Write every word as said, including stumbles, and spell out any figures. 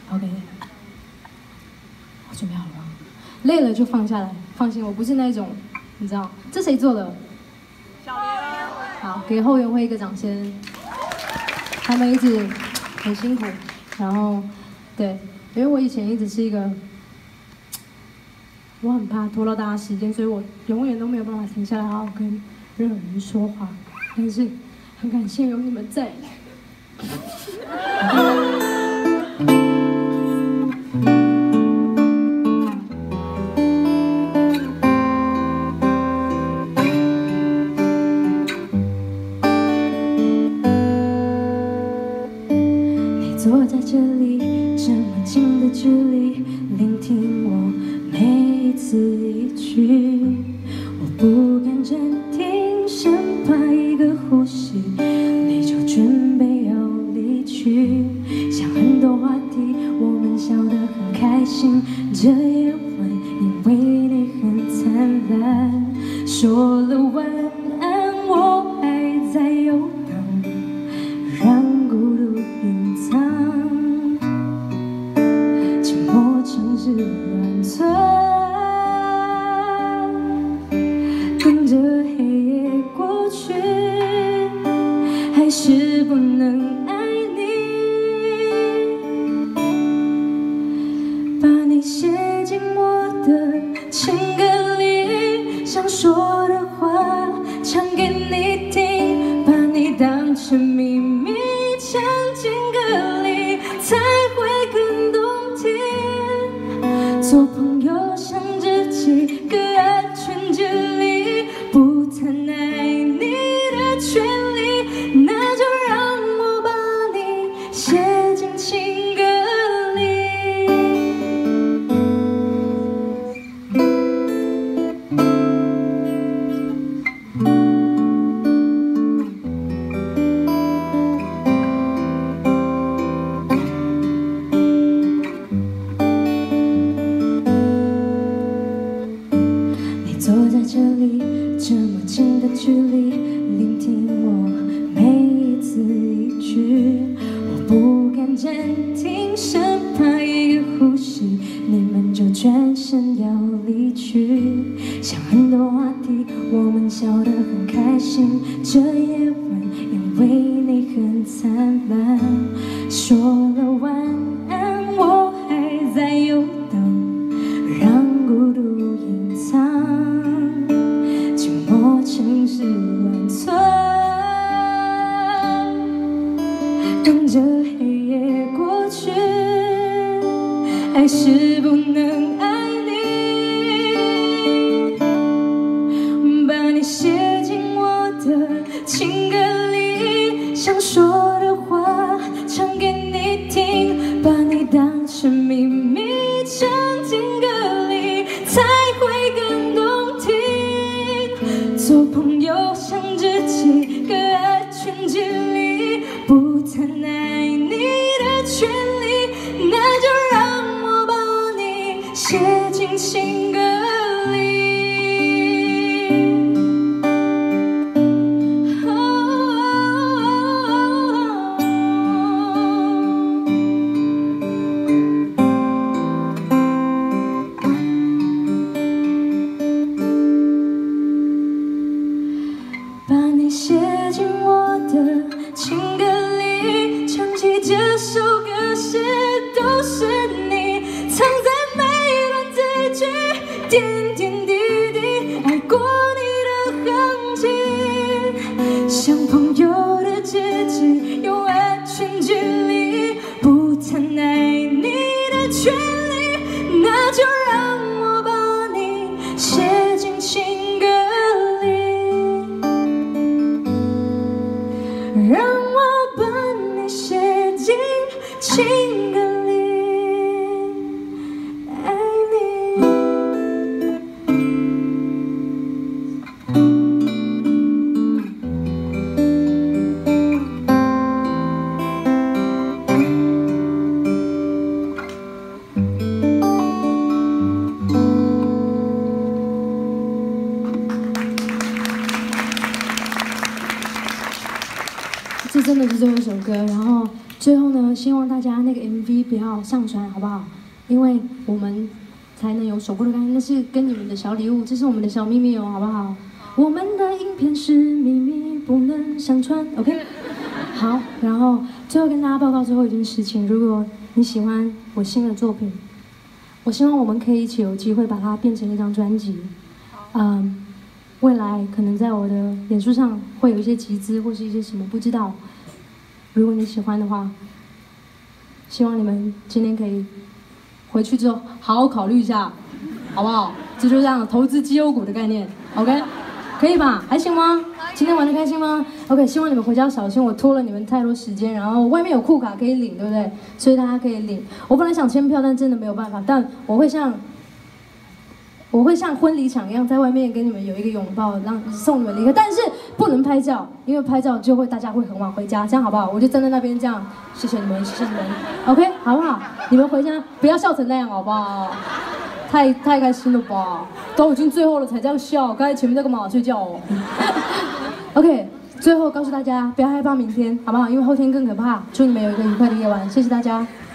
OK， 我准备好了，累了就放下来，放心，我不是那种，你知道，这谁做的？小莲。好，给后援会一个掌声，他们一直很辛苦，然后，对，因为我以前一直是一个，我很怕拖到大家时间，所以我永远都没有办法停下来好好跟任何人说话，但是很感谢有你们在。坐在这里，这么近的距离，聆听我每一字一句。我不敢暂停，生怕一个呼吸，你就准备要离去。想很多话题，我们笑得很开心。这夜晚，因为你很灿烂，说了晚安，我还在游荡，让孤独隐藏。城市乱窜，等着黑夜过去，还是不能爱你。把你写进我的情歌里，想说的话唱给你听，把你当成秘密唱进歌里，才会更动听。做朋友像知己，隔安全距离，不谈爱你的权利，那就让我把你写进情歌里。坐在这里，这么近的距离，聆听我每一字一句。我不敢暂停，生怕一个呼吸，你们就转身要离去。想很多话题，我们笑得很开心。这夜晚，因为你很灿烂，说了晚安，我还在游荡，让孤独隐藏。城市乱窜，等着黑夜过去，还是不能爱你。把你写进我的情歌里，想说的话唱给你听，把你当成秘密唱进歌里，才会更动听。做朋友像知己，隔安全距离，不谈爱你的权利，那就让我把你写进情歌里。把你写进我的情歌里，唱起这首歌时都是你，藏在每段字句，点点滴滴，爱过你的痕迹。像朋友的知己，有安全距离，不谈爱你的权利，那就让我把你写进情歌里。让我把你写进情歌里，爱你。这真的是最后一首歌，然后最后呢，希望大家那个 M V 不要上传，好不好？因为我们才能有首播的概念，那是跟你们的小礼物，这是我们的小秘密哦，好不好？我们的影片是秘密，不能上传 ，OK？ 好，然后最后跟大家报告最后一件事情，如果你喜欢我新的作品，我希望我们可以一起有机会把它变成一张专辑。嗯，未来可能在我的脸书上会有一些集资或是一些什么，不知道。如果你喜欢的话，希望你们今天可以回去之后好好考虑一下，好不好？这就这样投资绩优股的概念 ，OK？ 可以吧？还行吗？今天玩得开心吗 ？OK， 希望你们回家小心，我拖了你们太多时间。然后外面有库卡可以领，对不对？所以大家可以领。我本来想签票，但真的没有办法。但我会像我会像婚礼场一样，在外面跟你们有一个拥抱，让送你们离开。但是不能拍照，因为拍照就会大家会很晚回家，这样好不好？我就站在那边这样，谢谢你们，谢谢你们 ，OK， 好不好？你们回家不要笑成那样，好不好？太太开心了吧？都已经最后了才这样笑，刚才前面在干嘛？睡觉哦。OK， 最后告诉大家不要害怕明天，好不好？因为后天更可怕。祝你们有一个愉快的夜晚，谢谢大家。